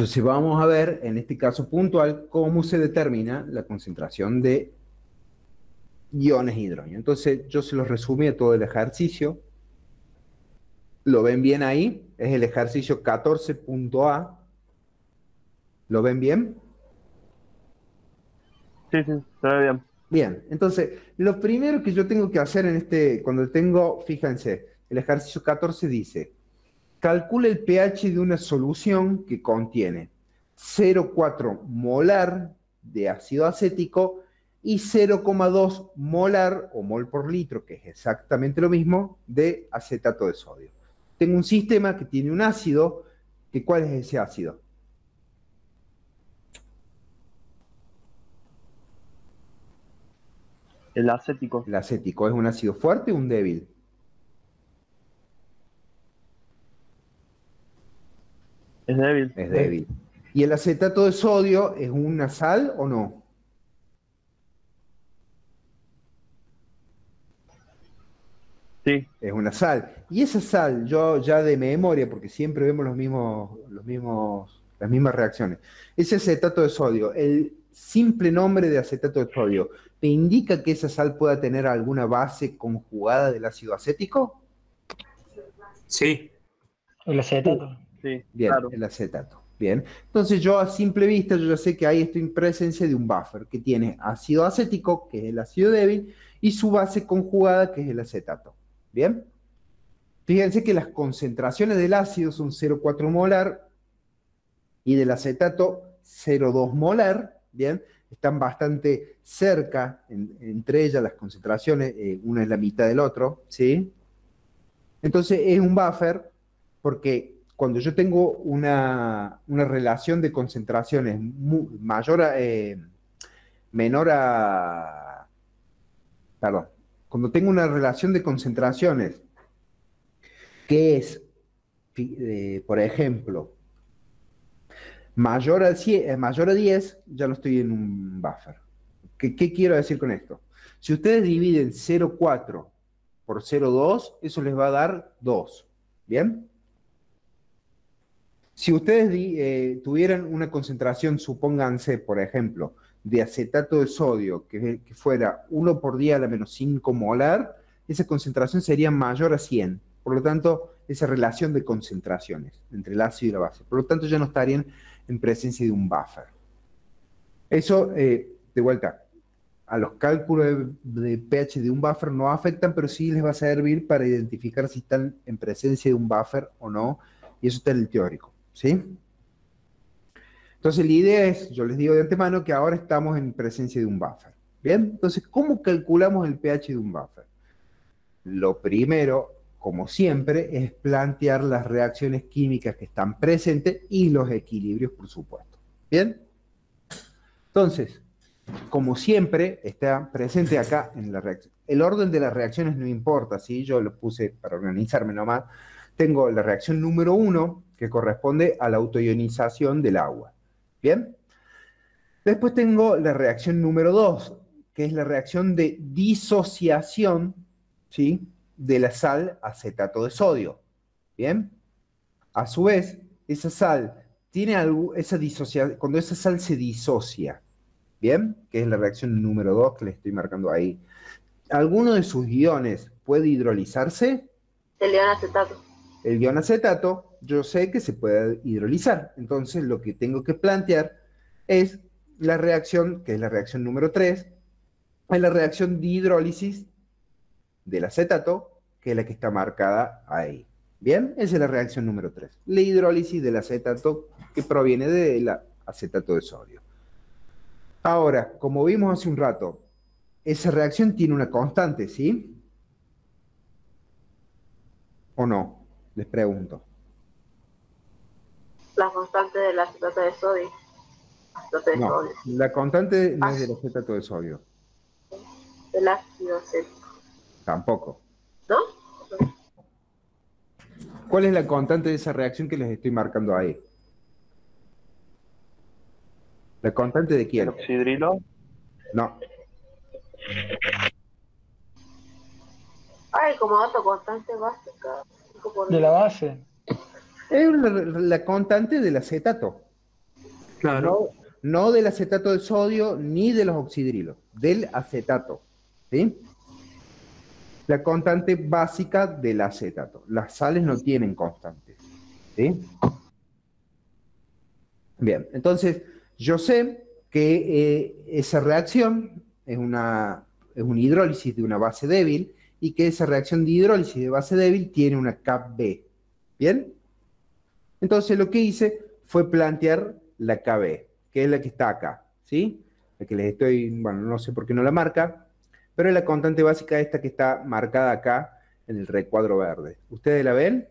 Entonces vamos a ver, en este caso puntual, cómo se determina la concentración de iones de hidrógeno. Entonces yo se los resumí a todo el ejercicio. ¿Lo ven bien ahí? Es el ejercicio 14.A. ¿Lo ven bien? Sí, sí, se ve bien. Bien, entonces, lo primero que yo tengo que hacer cuando tengo, fíjense, el ejercicio 14 dice, calcula el pH de una solución que contiene 0,4 molar de ácido acético y 0,2 molar o mol por litro, que es exactamente lo mismo, de acetato de sodio. Tengo un sistema que tiene un ácido, ¿cuál es ese ácido? El acético. El acético, ¿es un ácido fuerte o un débil? Es débil. Es débil. ¿Y el acetato de sodio es una sal o no? Sí. Es una sal. Y esa sal, yo ya de memoria, porque siempre vemos las mismas reacciones. Ese acetato de sodio, el simple nombre de acetato de sodio, ¿te indica que esa sal pueda tener alguna base conjugada del ácido acético? Sí. El acetato. Sí, Bien, claro. el acetato. Bien. Entonces yo a simple vista, yo ya sé que ahí estoy en presencia de un buffer que tiene ácido acético, que es el ácido débil, y su base conjugada, que es el acetato. Bien. Fíjense que las concentraciones del ácido son 0,4 molar y del acetato 0,2 molar. Bien. Están bastante cerca entre ellas las concentraciones, una es la mitad del otro, ¿sí? Entonces es un buffer porque cuando yo tengo una relación de concentraciones menor a, perdón, cuando tengo una relación de concentraciones que es, por ejemplo, mayor a 10, ya no estoy en un buffer. ¿Qué quiero decir con esto? Si ustedes dividen 0,4 por 0,2, eso les va a dar 2. ¿Bien? Si ustedes tuvieran una concentración, supónganse, por ejemplo, de acetato de sodio, que fuera 1 por 10 a la menos 5 molar, esa concentración sería mayor a 100. Por lo tanto, esa relación de concentraciones entre el ácido y la base. Por lo tanto, ya no estarían en presencia de un buffer. Eso, de vuelta, a los cálculos de pH de un buffer no afectan, pero sí les va a servir para identificar si están en presencia de un buffer o no, y eso está en el teórico. ¿Sí? Entonces la idea es, yo les digo de antemano que ahora estamos en presencia de un buffer. ¿Bien? Entonces, ¿cómo calculamos el pH de un buffer? Lo primero, como siempre, es plantear las reacciones químicas que están presentes y los equilibrios, por supuesto. ¿Bien? Entonces, como siempre, está presente acá en la reacción. El orden de las reacciones no importa, ¿sí? Yo lo puse para organizarme nomás. Tengo la reacción número 1, que corresponde a la autoionización del agua. ¿Bien? Después tengo la reacción número 2, que es la reacción de disociación, ¿sí?, de la sal acetato de sodio. ¿Bien? A su vez, esa sal tiene esa disociación, cuando esa sal se disocia, ¿bien? Que es la reacción número 2 que le estoy marcando ahí. ¿Alguno de sus iones puede hidrolizarse? El ion acetato. El ion acetato, yo sé que se puede hidrolizar. Entonces, lo que tengo que plantear es la reacción, que es la reacción número 3, es la reacción de hidrólisis del acetato, que es la que está marcada ahí. ¿Bien? Esa es la reacción número 3. La hidrólisis del acetato que proviene del acetato de sodio. Ahora, como vimos hace un rato, esa reacción tiene una constante, ¿sí? ¿O no? Les pregunto. La constante del acetato de sodio. No, la constante no es del acetato de sodio. Del ácido acético. Tampoco. ¿No? ¿Cuál es la constante de esa reacción que les estoy marcando ahí? ¿La constante de quién? ¿El oxidrilo? No. Ay, como dato constante básica. De la base. Es la constante del acetato. Claro. No del acetato de sodio ni de los oxidrilos, del acetato, ¿sí? La constante básica del acetato. Las sales no tienen constantes, ¿sí? Bien, entonces yo sé que esa reacción es un hidrólisis de una base débil y que esa reacción de hidrólisis de base débil tiene una KB. ¿Bien? Entonces lo que hice fue plantear la KB, que es la que está acá, ¿sí? La que les estoy, bueno, no sé por qué no la marca, pero es la constante básica esta que está marcada acá en el recuadro verde. ¿Ustedes la ven?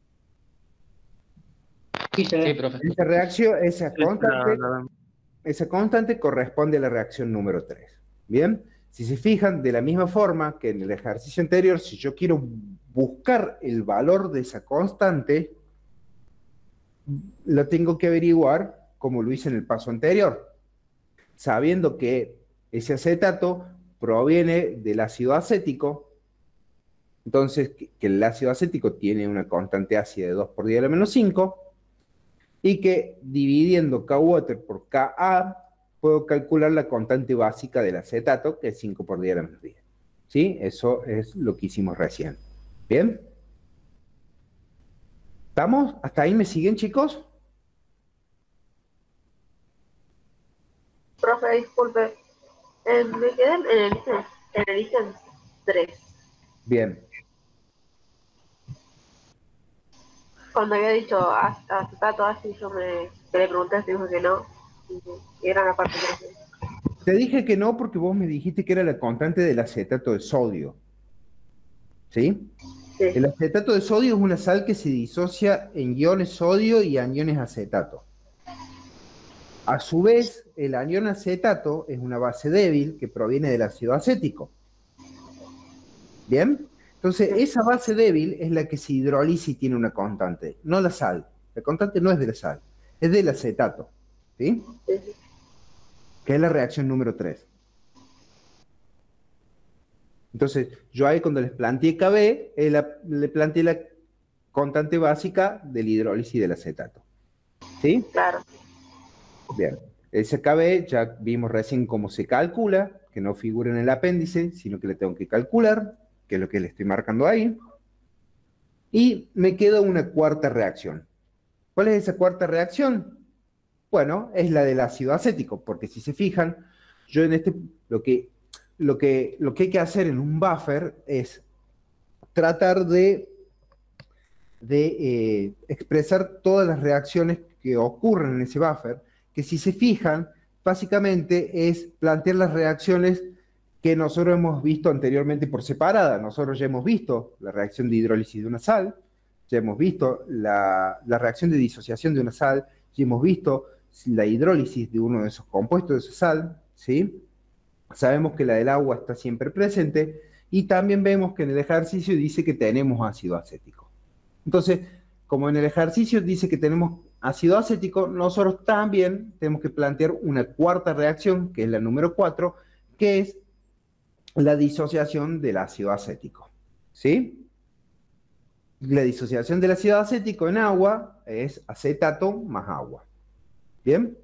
Sí, se Sí, ve. profe. Esa reacción, Sí, esa constante corresponde a la reacción número 3. ¿Bien? Si se fijan, de la misma forma que en el ejercicio anterior, si yo quiero buscar el valor de esa constante, lo tengo que averiguar como lo hice en el paso anterior, sabiendo que ese acetato proviene del ácido acético. Entonces, que el ácido acético tiene una constante ácida de 2 por 10 a la menos 5, y que dividiendo K-water por Ka, puedo calcular la constante básica del acetato, que es 5 por 10 a la menos 10. ¿Sí? Eso es lo que hicimos recién. ¿Bien? ¿Estamos? ¿Hasta ahí me siguen, chicos? Profe, disculpe. Me quedé en el ítem 3. Bien. Cuando había dicho acetato así, que le pregunté si dijo que no. Y era la parte 3. Te dije que no porque vos me dijiste que era la constante del acetato de sodio. ¿Sí? Sí, El acetato de sodio es una sal que se disocia en iones sodio y aniones acetato. A su vez, el anión acetato es una base débil que proviene del ácido acético. ¿Bien? Entonces, esa base débil es la que se hidroliza y tiene una constante, no la sal. La constante no es de la sal, es del acetato. ¿Sí? sí. Que es la reacción número 3. Entonces, yo ahí cuando les planteé KB, le planteé la constante básica del hidrólisis del acetato. ¿Sí? Claro. Bien. Ese KB ya vimos recién cómo se calcula, que no figura en el apéndice, sino que le tengo que calcular, que es lo que le estoy marcando ahí. Y me queda una cuarta reacción. ¿Cuál es esa cuarta reacción? Bueno, es la del ácido acético, porque si se fijan, yo en lo que hay que hacer en un buffer es tratar de expresar todas las reacciones que ocurren en ese buffer, que si se fijan, básicamente es plantear las reacciones que nosotros hemos visto anteriormente por separada. Nosotros ya hemos visto la reacción de hidrólisis de una sal, ya hemos visto la reacción de disociación de una sal, ya hemos visto la hidrólisis de uno de esos compuestos de esa sal, ¿sí? Sabemos que la del agua está siempre presente y también vemos que en el ejercicio dice que tenemos ácido acético. Entonces, como en el ejercicio dice que tenemos ácido acético, nosotros también tenemos que plantear una cuarta reacción, que es la número 4, que es la disociación del ácido acético. ¿Sí? La disociación del ácido acético en agua es acetato más agua. ¿Bien?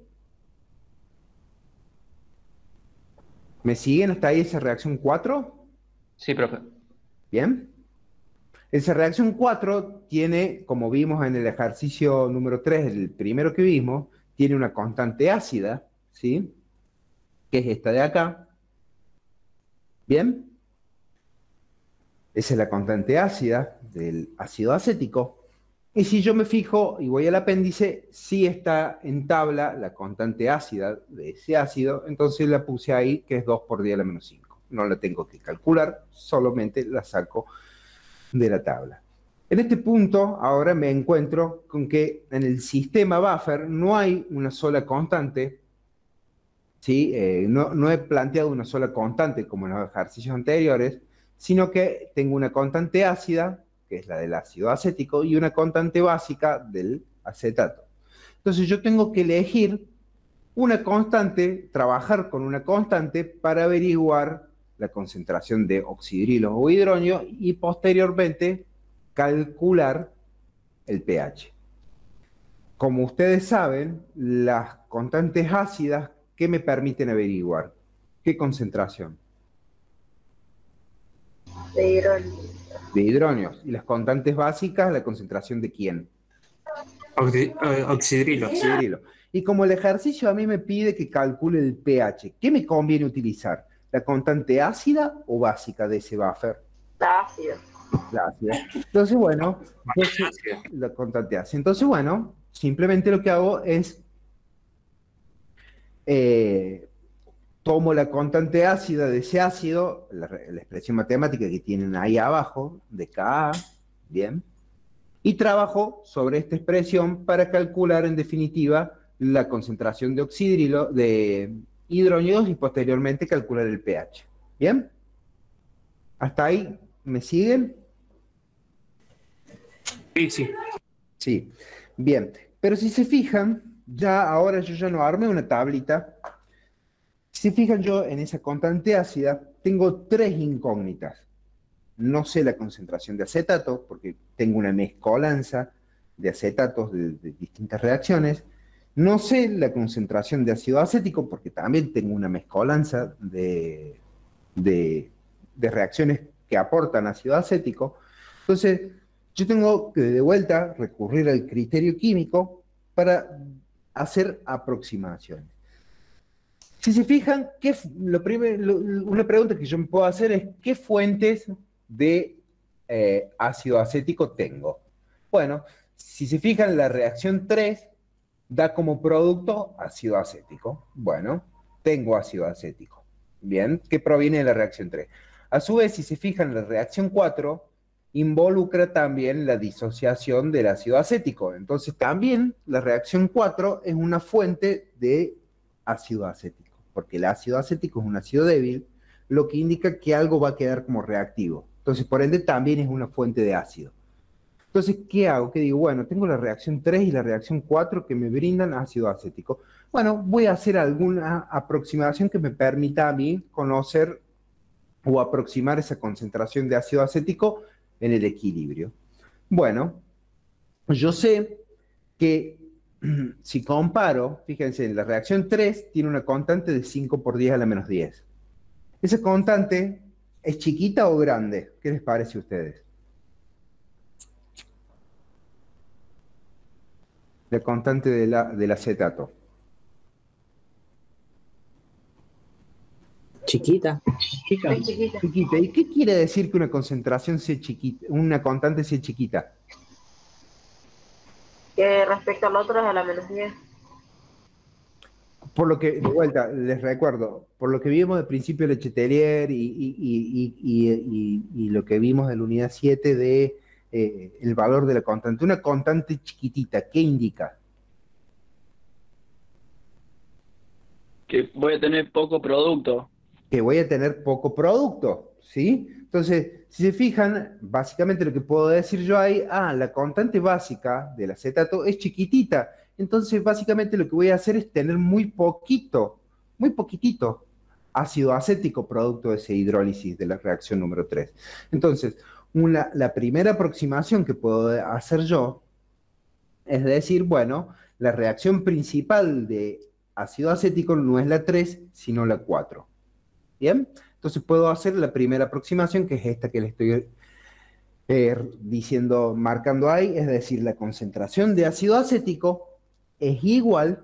¿Me siguen hasta ahí esa reacción 4? Sí, profe. ¿Bien? Esa reacción 4 tiene, como vimos en el ejercicio número 3, el primero que vimos, tiene una constante ácida, ¿sí? Que es esta de acá. ¿Bien? Esa es la constante ácida del ácido acético. Y si yo me fijo y voy al apéndice, sí está en tabla la constante ácida de ese ácido, entonces la puse ahí, que es 2 por 10 a la menos 5. No la tengo que calcular, solamente la saco de la tabla. En este punto, ahora me encuentro con que en el sistema buffer no hay una sola constante, ¿sí? No he planteado una sola constante como en los ejercicios anteriores, sino que tengo una constante ácida, que es la del ácido acético, y una constante básica del acetato. Entonces yo tengo que elegir una constante, trabajar con una constante para averiguar la concentración de oxidrilos o hidronio y posteriormente calcular el pH. Como ustedes saben, las constantes ácidas, ¿qué me permiten averiguar? ¿Qué concentración? de hidrógeno. De hidrógenos. Y las constantes básicas, ¿la concentración de quién? Oxidrilo. Oxidrilo. Y como el ejercicio a mí me pide que calcule el pH, ¿qué me conviene utilizar? ¿La constante ácida o básica de ese buffer? La ácida. La ácida. Entonces, bueno, la constante ácida. Entonces, bueno, simplemente lo que hago es tomo la constante ácida de ese ácido, la expresión matemática que tienen ahí abajo, de Ka, bien, y trabajo sobre esta expresión para calcular en definitiva la concentración de oxidrilo, de hidrógenos y posteriormente calcular el pH. ¿Bien? ¿Hasta ahí me siguen? Sí, sí. Sí. Bien. Pero si se fijan, ya ahora yo ya no armé una tablita. Si se fijan yo en esa constante ácida, tengo tres incógnitas. No sé la concentración de acetato, porque tengo una mezcolanza de acetatos de distintas reacciones. No sé la concentración de ácido acético, porque también tengo una mezcolanza de reacciones que aportan ácido acético. Entonces, yo tengo que de vuelta recurrir al criterio químico para hacer aproximaciones. Si se fijan, una pregunta que yo me puedo hacer es, ¿qué fuentes de ácido acético tengo? Bueno, si se fijan, la reacción 3 da como producto ácido acético. Bueno, tengo ácido acético. Bien, que proviene de la reacción 3. A su vez, si se fijan, la reacción 4 involucra también la disociación del ácido acético. Entonces, también la reacción 4 es una fuente de ácido acético, porque el ácido acético es un ácido débil, lo que indica que algo va a quedar como reactivo. Entonces, por ende, también es una fuente de ácido. Entonces, ¿qué hago? ¿Qué digo? Bueno, tengo la reacción 3 y la reacción 4 que me brindan ácido acético. Bueno, voy a hacer alguna aproximación que me permita a mí conocer o aproximar esa concentración de ácido acético en el equilibrio. Bueno, yo sé que si comparo, fíjense, en la reacción 3 tiene una constante de 5 por 10 a la menos 10. ¿Esa constante es chiquita o grande? ¿Qué les parece a ustedes? La constante del acetato. Chiquita. Es chiquita. Chiquita. ¿Y qué quiere decir que una concentración sea chiquita, una constante sea chiquita? Que respecto al otro es a la menos 10. Por lo que, de vuelta, les recuerdo, por lo que vimos del principio de Letelier y lo que vimos de la unidad 7 de el valor de la constante. Una constante chiquitita, ¿qué indica? Que voy a tener poco producto. Que voy a tener poco producto, ¿sí? Entonces, si se fijan, básicamente lo que puedo decir yo ahí, la constante básica del acetato es chiquitita. Entonces, básicamente lo que voy a hacer es tener muy poquitito ácido acético producto de esa hidrólisis de la reacción número 3. Entonces, la primera aproximación que puedo hacer yo es decir, bueno, la reacción principal de ácido acético no es la 3, sino la 4. ¿Bien? Entonces puedo hacer la primera aproximación, que es esta que le estoy diciendo, marcando ahí, es decir, la concentración de ácido acético es igual,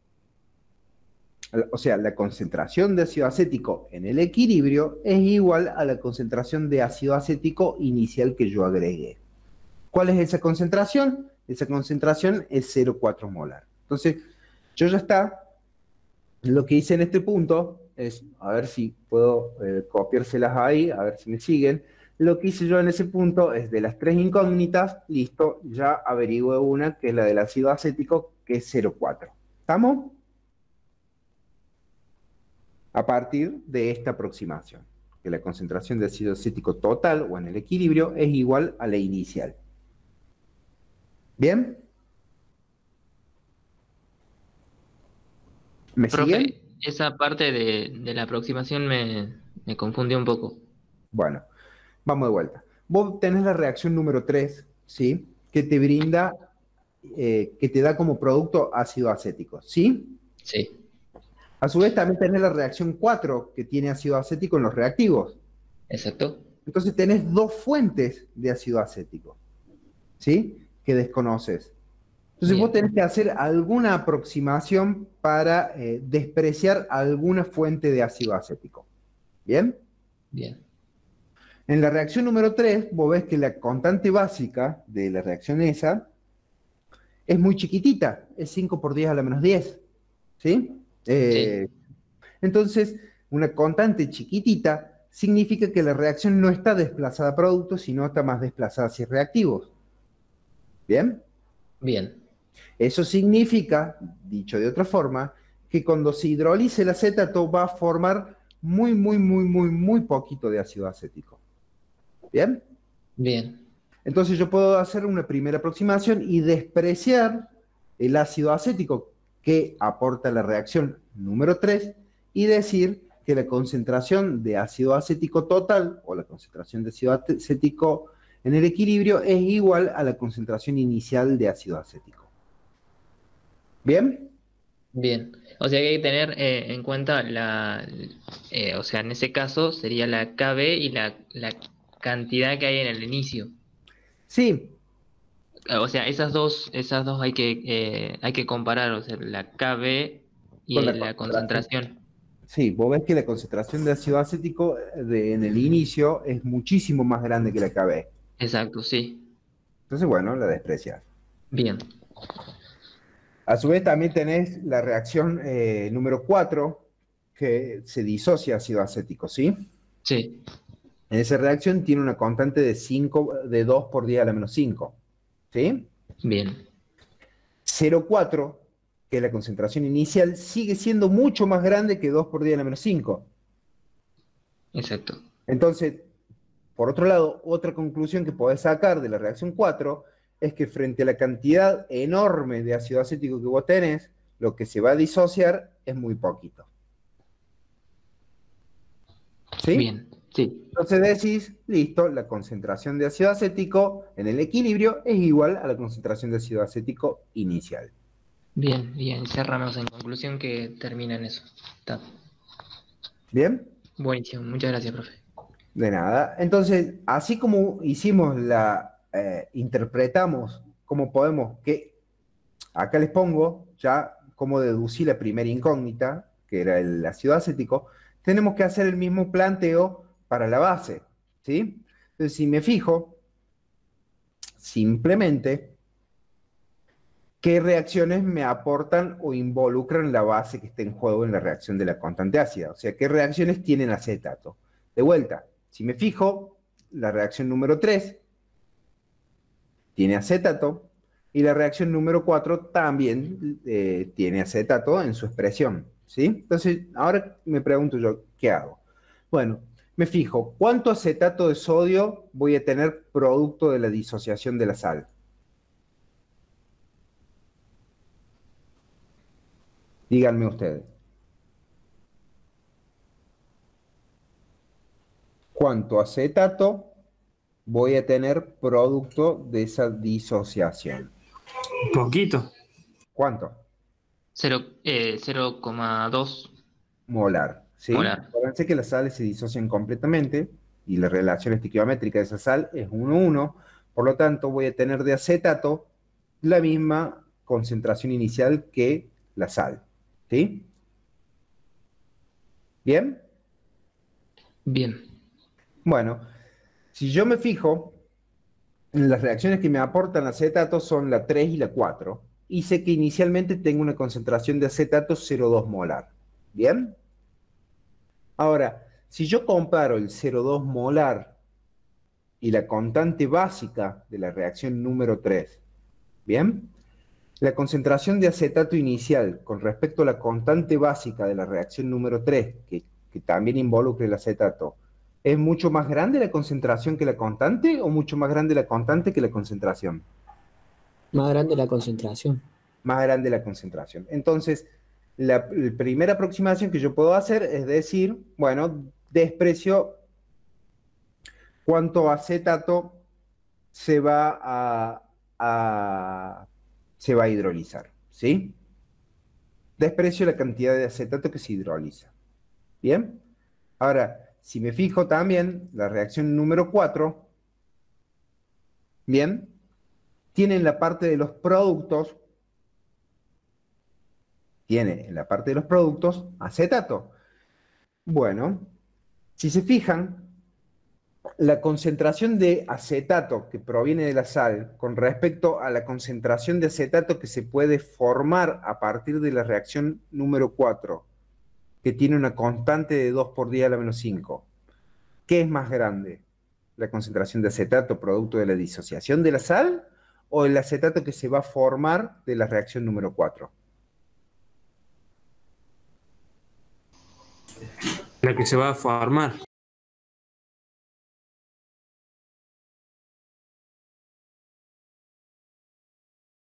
o sea, la concentración de ácido acético en el equilibrio es igual a la concentración de ácido acético inicial que yo agregué. ¿Cuál es esa concentración? Esa concentración es 0,4 molar. Entonces, yo ya está. Lo que hice en este punto es, a ver si puedo copiárselas ahí, a ver si me siguen. Lo que hice yo en ese punto es de las tres incógnitas, listo, ya averigüé una que es la del ácido acético, que es 0,4. ¿Estamos? A partir de esta aproximación, que la concentración de ácido acético total o en el equilibrio es igual a la inicial. ¿Bien? ¿Me siguen? Profe, esa parte de la aproximación me confundió un poco. Bueno, vamos de vuelta. Vos tenés la reacción número 3, ¿sí? Que te brinda que te da como producto ácido acético, ¿sí? Sí, A su vez también tenés la reacción 4 que tiene ácido acético en los reactivos. exacto. Entonces tenés dos fuentes de ácido acético, ¿sí? Que desconoces. Entonces vos Bien, tenés que hacer alguna aproximación para despreciar alguna fuente de ácido acético. ¿Bien? bien, En la reacción número 3, vos ves que la constante básica de la reacción esa es muy chiquitita, es 5 por 10 a la menos 10, ¿sí? sí, Entonces, una constante chiquitita significa que la reacción no está desplazada a productos, sino está más desplazada hacia reactivos. ¿Bien? bien, Eso significa, dicho de otra forma, que cuando se hidrolice el acetato va a formar muy poquito de ácido acético. ¿Bien? bien, Entonces yo puedo hacer una primera aproximación y despreciar el ácido acético que aporta la reacción número 3 y decir que la concentración de ácido acético total o la concentración de ácido acético en el equilibrio es igual a la concentración inicial de ácido acético. ¿Bien? bien. O sea que hay que tener en cuenta o sea, en ese caso sería la KB y la cantidad que hay en el inicio. Sí, O sea, esas dos hay que comparar, o sea, la KB con y la la concentración. concentración. Sí, vos ves que la concentración de ácido acético en el inicio es muchísimo más grande que la KB. Exacto, sí. Entonces, bueno, la desprecias. Bien, A su vez también tenés la reacción número 4 que se disocia ácido acético, ¿sí? sí, En esa reacción tiene una constante de 2 por 10 a la menos 5, ¿sí? bien, 0,4, que es la concentración inicial, sigue siendo mucho más grande que 2 por 10 a la menos 5. exacto. Entonces, por otro lado, otra conclusión que podés sacar de la reacción 4 es que frente a la cantidad enorme de ácido acético que vos tenés, lo que se va a disociar es muy poquito. ¿Sí? Bien, sí. Entonces decís, listo, la concentración de ácido acético en el equilibrio es igual a la concentración de ácido acético inicial. Bien, bien. Cerramos en conclusión que termina en eso. Está ¿Bien? buenísimo. Muchas gracias, profe. De nada. Entonces, así como hicimos interpretamos cómo podemos, que acá les pongo ya cómo deducí la primera incógnita, que era el ácido acético, tenemos que hacer el mismo planteo para la base, ¿sí? Entonces, si me fijo, simplemente qué reacciones me aportan o involucran la base que está en juego en la reacción de la constante ácida. O sea, qué reacciones tienen acetato. De vuelta, si me fijo, la reacción número 3 tiene acetato y la reacción número 4 también tiene acetato en su expresión. ¿Sí? Entonces, ahora me pregunto yo, ¿qué hago? Bueno, me fijo, ¿cuánto acetato de sodio voy a tener producto de la disociación de la sal? Díganme ustedes. ¿Cuánto acetato voy a tener producto de esa disociación? Poquito. ¿Cuánto? 0,2 Molar, ¿sí? molar. Acuérdense que las sales se disocian completamente y la relación estequiométrica de esa sal es 1:1, por lo tanto voy a tener de acetato la misma concentración inicial que la sal, ¿sí? ¿Bien? Bien, Bueno, si yo me fijo, las reacciones que me aportan acetato son la 3 y la 4, y sé que inicialmente tengo una concentración de acetato 0,2 molar. ¿Bien? Ahora, si yo comparo el 0,2 molar y la constante básica de la reacción número 3, ¿bien? La concentración de acetato inicial con respecto a la constante básica de la reacción número 3, que también involucra el acetato, ¿es mucho más grande la concentración que la constante o mucho más grande la constante que la concentración? Más grande la concentración. Más grande la concentración. Entonces, la primera aproximación que yo puedo hacer es decir, bueno, desprecio cuánto acetato se va a se va a hidrolizar, ¿sí? Desprecio la cantidad de acetato que se hidroliza. ¿Bien? Ahora, si me fijo también, la reacción número 4, ¿bien? Tiene en la parte de los productos, acetato. Bueno, si se fijan, la concentración de acetato que proviene de la sal con respecto a la concentración de acetato que se puede formar a partir de la reacción número 4, que tiene una constante de 2 por 10 a la menos 5. ¿Qué es más grande? ¿La concentración de acetato producto de la disociación de la sal o el acetato que se va a formar de la reacción número 4? La que se va a formar.